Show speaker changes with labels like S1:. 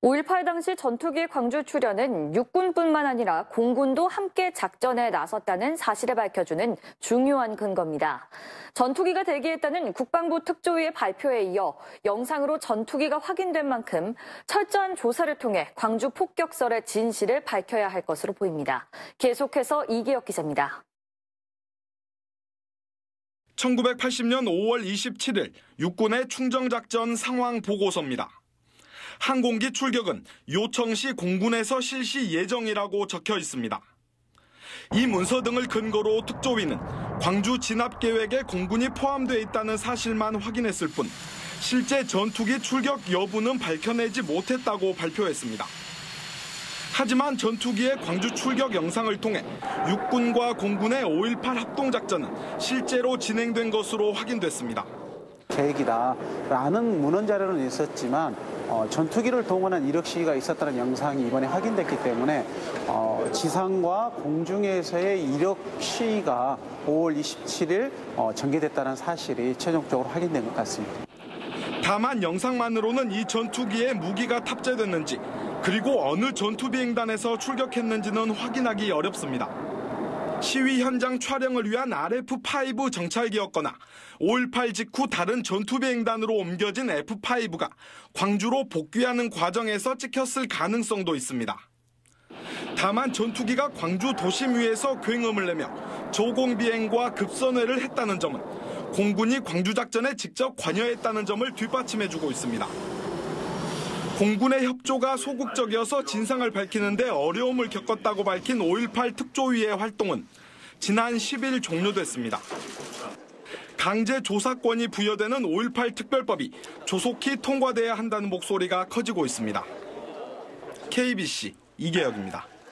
S1: 5.18 당시 전투기 광주 출현은 육군뿐만 아니라 공군도 함께 작전에 나섰다는 사실을 밝혀주는 중요한 근거입니다. 전투기가 대기했다는 국방부 특조위의 발표에 이어 영상으로 전투기가 확인된 만큼 철저한 조사를 통해 광주 폭격설의 진실을 밝혀야 할 것으로 보입니다. 계속해서 이기혁 기자입니다.
S2: 1980년 5월 27일 육군의 충정작전 상황 보고서입니다. 항공기 출격은 요청 시 공군에서 실시 예정이라고 적혀 있습니다. 이 문서 등을 근거로 특조위는 광주 진압 계획에 공군이 포함되어 있다는 사실만 확인했을 뿐 실제 전투기 출격 여부는 밝혀내지 못했다고 발표했습니다. 하지만 전투기의 광주 출격 영상을 통해 육군과 공군의 5.18 합동작전은 실제로 진행된 것으로 확인됐습니다.
S3: 계획이다라는 문헌 자료는 있었지만 전투기를 동원한 이력 시위가 있었다는 영상이 이번에 확인됐기 때문에 지상과 공중에서의 이력 시위가 5월 27일 전개됐다는 사실이 최종적으로 확인된 것 같습니다.
S2: 다만 영상만으로는 이 전투기에 무기가 탑재됐는지 그리고 어느 전투비행단에서 출격했는지는 확인하기 어렵습니다. 시위 현장 촬영을 위한 RF-5 정찰기였거나 5.18 직후 다른 전투비행단으로 옮겨진 F-5가 광주로 복귀하는 과정에서 찍혔을 가능성도 있습니다. 다만 전투기가 광주 도심 위에서 굉음을 내며 조공비행과 급선회를 했다는 점은 공군이 광주작전에 직접 관여했다는 점을 뒷받침해주고 있습니다. 공군의 협조가 소극적이어서 진상을 밝히는데 어려움을 겪었다고 밝힌 5.18 특조위의 활동은 지난 10일 종료됐습니다. 강제 조사권이 부여되는 5.18 특별법이 조속히 통과돼야 한다는 목소리가 커지고 있습니다. KBC 이계혁입니다.